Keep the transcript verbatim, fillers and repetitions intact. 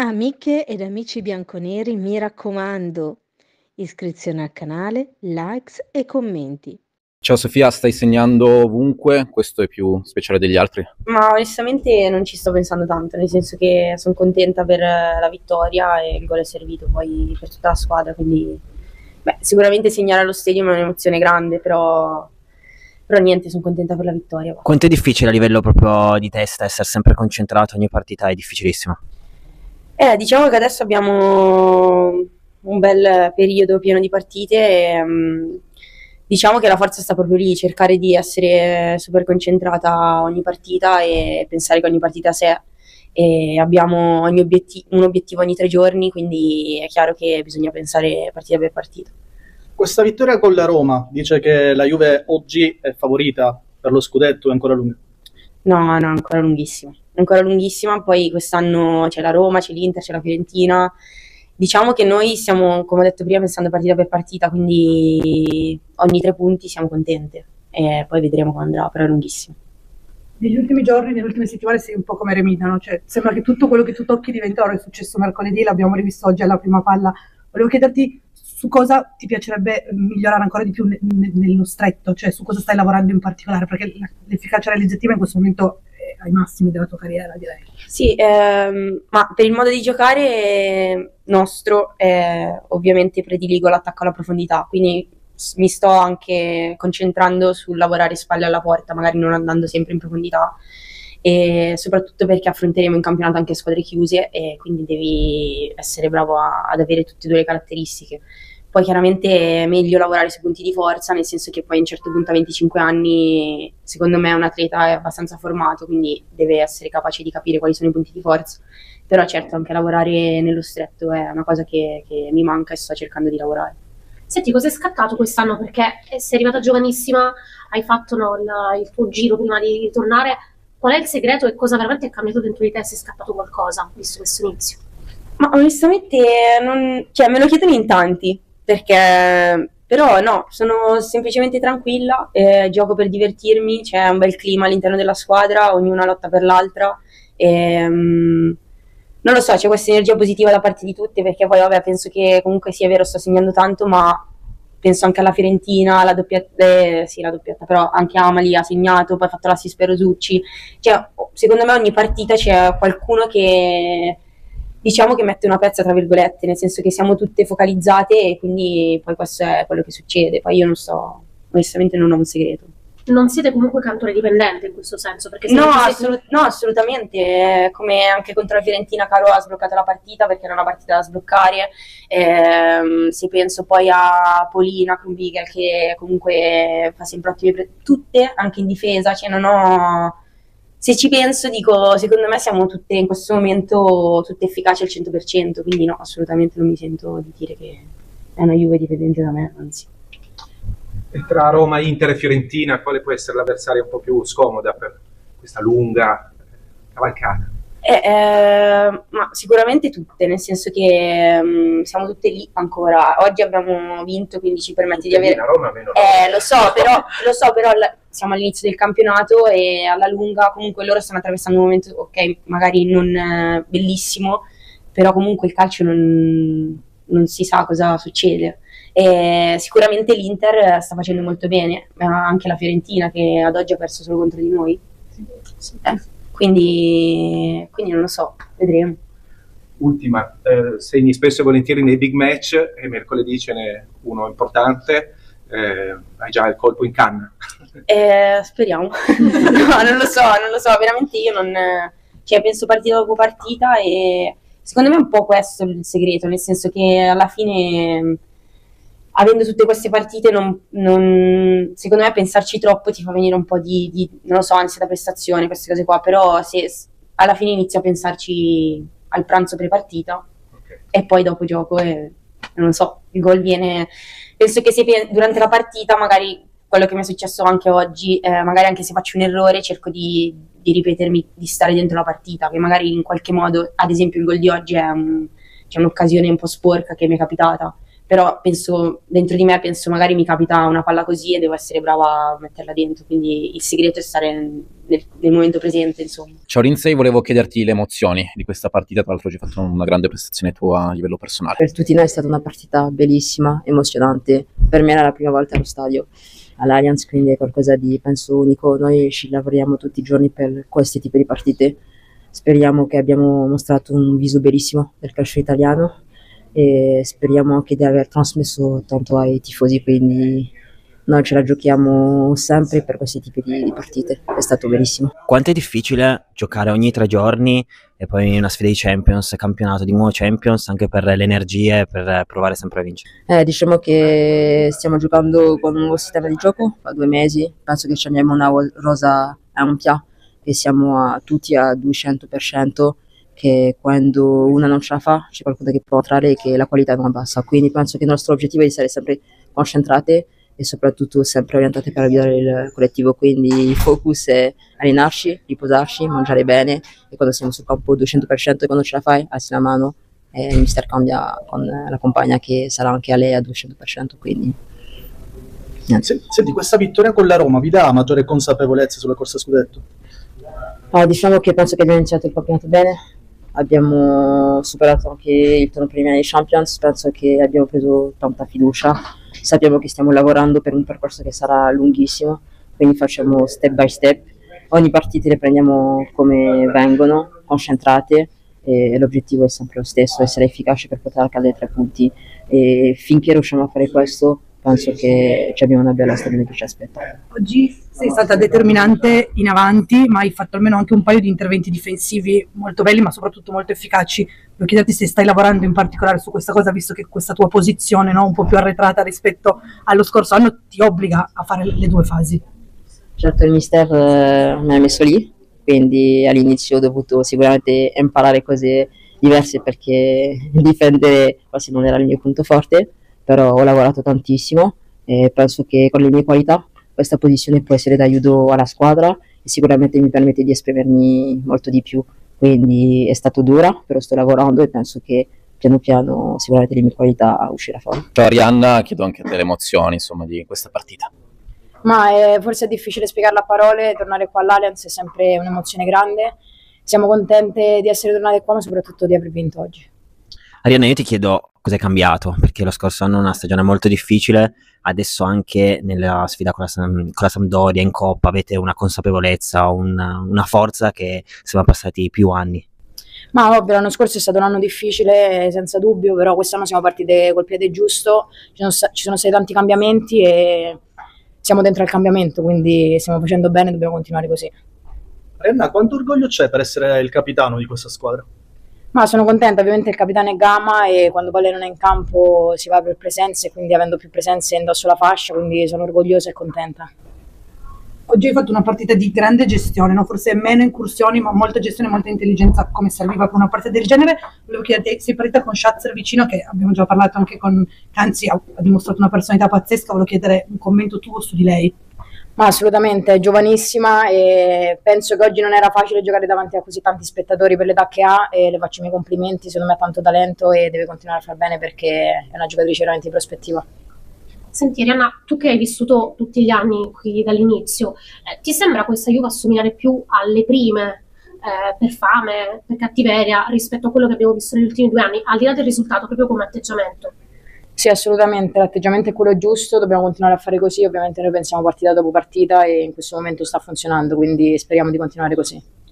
Amiche ed amici bianconeri, mi raccomando, iscrizione al canale, likes e commenti. Ciao Sofia, stai segnando ovunque? Questo è più speciale degli altri? Ma onestamente non ci sto pensando tanto, nel senso che sono contenta per la vittoria e il gol è servito poi per tutta la squadra, quindi beh, sicuramente segnare allo stadio è un'emozione grande, però, però niente, sono contenta per la vittoria. Quanto è difficile a livello proprio di testa essere sempre concentrato, ogni partita è difficilissima? Eh, diciamo che adesso abbiamo un bel periodo pieno di partite e um, diciamo che la forza sta proprio lì, cercare di essere super concentrata ogni partita e pensare che ogni partita a sé, e abbiamo ogni obiettivo, un obiettivo ogni tre giorni, quindi è chiaro che bisogna pensare partita per partita. Questa vittoria con la Roma dice che la Juve oggi è favorita per lo scudetto, è ancora lunga? No, no, è ancora lunghissima, è ancora lunghissima, poi quest'anno c'è la Roma, c'è l'Inter, c'è la Fiorentina. Diciamo che noi stiamo, come ho detto prima, pensando partita per partita, quindi ogni tre punti siamo contenti e poi vedremo come andrà, però è lunghissimo. Negli ultimi giorni, nelle ultime settimane sei un po' come Remida, no? Cioè, sembra che tutto quello che tu tocchi diventa oro, è successo mercoledì, l'abbiamo rivisto oggi alla prima palla. Volevo chiederti su cosa ti piacerebbe migliorare ancora di più ne- ne- nello stretto, cioè su cosa stai lavorando in particolare, perché l'efficacia realizzativa in questo momento è ai massimi della tua carriera, direi. Sì, ehm, ma per il modo di giocare nostro, eh, ovviamente prediligo l'attacco alla profondità, quindi s- mi sto anche concentrando sul lavorare spalle alla porta, magari non andando sempre in profondità, e soprattutto perché affronteremo in campionato anche squadre chiuse e quindi devi essere bravo a- ad avere tutte e due le caratteristiche. Poi chiaramente è meglio lavorare sui punti di forza, nel senso che poi a un certo punto a venticinque anni, secondo me un atleta è abbastanza formato, quindi deve essere capace di capire quali sono i punti di forza. Però certo anche lavorare nello stretto è una cosa che, che mi manca e sto cercando di lavorare. Senti, cos'è scattato quest'anno? Perché sei arrivata giovanissima, hai fatto no, il, il tuo giro prima di ritornare. Qual è il segreto e cosa veramente è cambiato dentro di te? Se è scattato qualcosa, visto questo inizio? Ma onestamente non, cioè, me lo chiedono in tanti, perché però no, sono semplicemente tranquilla, eh, gioco per divertirmi, c'è un bel clima all'interno della squadra, ognuna lotta per l'altra e, mm, non lo so, c'è questa energia positiva da parte di tutte, perché poi vabbè penso che comunque sia vero, sto segnando tanto, ma penso anche alla Fiorentina, la doppietta, eh, sì la doppietta, però anche Amali ha segnato, poi ha fatto l'assist per Rosucci, cioè secondo me ogni partita c'è qualcuno che diciamo che mette una pezza tra virgolette, nel senso che siamo tutte focalizzate e quindi poi questo è quello che succede. Poi io non so, onestamente non ho un segreto. Non siete comunque cantore dipendente in questo senso? Perché se No, non siete- assolut- no, assolutamente, eh, come anche contro la Fiorentina Caro ha sbloccato la partita perché era una partita da sbloccare. Ehm, se penso poi a Polina con Bigel che comunque fa sempre ottime pre- tutte, anche in difesa, cioè non ho... Se ci penso dico, secondo me siamo tutte in questo momento tutte efficaci al cento per cento, quindi no, assolutamente non mi sento di dire che è una Juve dipendente da me, anzi. E tra Roma, Inter e Fiorentina, quale può essere l'avversaria un po' più scomoda per questa lunga cavalcata? Eh, eh, ma sicuramente tutte, nel senso che mm, siamo tutte lì ancora. Oggi abbiamo vinto, quindi ci permette di avere... La Roma meno Eh, lo so, però, lo so, però la- siamo all'inizio del campionato e alla lunga comunque loro stanno attraversando un momento, ok, magari non eh, bellissimo, però comunque il calcio non, non si sa cosa succede. E sicuramente l'Inter sta facendo molto bene, ma anche la Fiorentina che ad oggi ha perso solo contro di noi. Eh, quindi, quindi non lo so, vedremo. Ultima, eh, segni spesso e volentieri nei big match e mercoledì ce n'è uno importante, eh, hai già il colpo in canna. Eh, speriamo. No, non lo so, non lo so, veramente io non... Cioè, penso partita dopo partita e secondo me è un po' questo il segreto, nel senso che alla fine, avendo tutte queste partite, non, non- secondo me pensarci troppo ti fa venire un po' di, di- non lo so, ansia da prestazione, queste cose qua, però se s- alla fine inizio a pensarci al pranzo pre-partita Ok. e poi dopo gioco e non lo so, il gol viene, penso che se pe- durante la partita magari quello che mi è successo anche oggi, eh, magari anche se faccio un errore cerco di, di ripetermi, di stare dentro la partita, che magari in qualche modo, ad esempio il gol di oggi è un- c'è un'occasione un po' sporca che mi è capitata, però penso, dentro di me penso magari mi capita una palla così e devo essere brava a metterla dentro, quindi il segreto è stare nel, nel momento presente, insomma. Ciao Rinsei, volevo chiederti le emozioni di questa partita, tra l'altro oggi hai fatto una grande prestazione tua a livello personale. Per tutti noi è stata una partita bellissima, emozionante, per me era la prima volta allo stadio all'Allianz, quindi è qualcosa di, penso, unico. Noi ci lavoriamo tutti i giorni per questi tipi di partite, speriamo che abbiamo mostrato un viso bellissimo del calcio italiano e speriamo anche di aver trasmesso tanto ai tifosi, quindi noi ce la giochiamo sempre per questi tipi di, di partite, è stato bellissimo. Quanto è difficile giocare ogni tre giorni e poi una sfida di Champions, campionato di nuovo Champions, anche per le energie, per provare sempre a vincere? Eh, diciamo che stiamo giocando con un nuovo sistema di gioco, fa due mesi, penso che ci abbiamo una rosa ampia, che siamo a, tutti a duecento per cento, che quando una non ce la fa c'è qualcuno che può entrare e che la qualità non abbassa, quindi penso che il nostro obiettivo è di essere sempre concentrate e soprattutto sempre orientate per aiutare il collettivo, quindi il focus è allenarci, riposarci, mangiare bene e quando siamo sul campo duecento per cento e quando ce la fai alzi la mano e il mister cambia con la compagna che sarà anche a lei a duecento per cento, quindi niente. Senti, questa vittoria con la Roma vi dà maggiore consapevolezza sulla corsa scudetto? Ah, diciamo che penso che abbiamo iniziato il campionato bene, abbiamo superato anche il turno preliminare di Champions, penso che abbiamo preso tanta fiducia, sappiamo che stiamo lavorando per un percorso che sarà lunghissimo, quindi facciamo step by step, ogni partita le prendiamo come vengono, concentrate e l'obiettivo è sempre lo stesso, essere efficaci per poter accadere tre punti e finché riusciamo a fare questo penso che abbiamo una bella stagione che ci aspetta. Oggi sei stata determinante in avanti, ma hai fatto almeno anche un paio di interventi difensivi molto belli, ma soprattutto molto efficaci. Voglio chiederti se stai lavorando in particolare su questa cosa, visto che questa tua posizione, no, un po' più arretrata rispetto allo scorso anno, ti obbliga a fare le due fasi. Certo, il mister eh, mi ha messo lì, quindi all'inizio ho dovuto sicuramente imparare cose diverse perché difendere quasi non era il mio punto forte, però ho lavorato tantissimo e penso che con le mie qualità questa posizione può essere d'aiuto alla squadra e sicuramente mi permette di esprimermi molto di più, quindi è stato dura, però sto lavorando e penso che piano piano sicuramente le mie qualità uscirà fuori. Ciao Arianna, chiedo anche a te le emozioni insomma di questa partita. Ma è, forse è difficile spiegarla a parole, tornare qua all'Allianz è sempre un'emozione grande, siamo contente di essere tornate qua ma soprattutto di aver vinto oggi. Arianna, io ti chiedo cos'è cambiato, perché lo scorso anno una stagione molto difficile, adesso anche nella sfida con la, con la Sampdoria in Coppa avete una consapevolezza, una, una forza che siamo passati più anni. Ma ovvio, l'anno scorso è stato un anno difficile senza dubbio, però quest'anno siamo partite col piede giusto, ci sono, ci sono stati tanti cambiamenti e siamo dentro al cambiamento, quindi stiamo facendo bene e dobbiamo continuare così. Arianna, quanto orgoglio c'è per essere il capitano di questa squadra? Ma sono contenta, ovviamente il capitano è Gama e quando poi lei non è in campo si va per presenze, quindi avendo più presenze indosso la fascia, quindi sono orgogliosa e contenta. Oggi hai fatto una partita di grande gestione, no? Forse meno incursioni, ma molta gestione e molta intelligenza come serviva per una partita del genere. Volevo chiederti, sei partita con Schatzer vicino, che abbiamo già parlato anche con Canzi, ha, ha dimostrato una personalità pazzesca, volevo chiedere un commento tuo su di lei. Ma assolutamente, è giovanissima e penso che oggi non era facile giocare davanti a così tanti spettatori per l'età che ha e le faccio i miei complimenti, secondo me ha tanto talento e deve continuare a far bene perché è una giocatrice veramente di prospettiva. Senti Arianna, tu che hai vissuto tutti gli anni qui dall'inizio, eh, ti sembra questa Juve assomigliare più alle prime eh, per fame, per cattiveria rispetto a quello che abbiamo visto negli ultimi due anni, al di là del risultato, proprio come atteggiamento? Sì, assolutamente, l'atteggiamento è quello giusto, dobbiamo continuare a fare così, ovviamente noi pensiamo partita dopo partita e in questo momento sta funzionando, quindi speriamo di continuare così.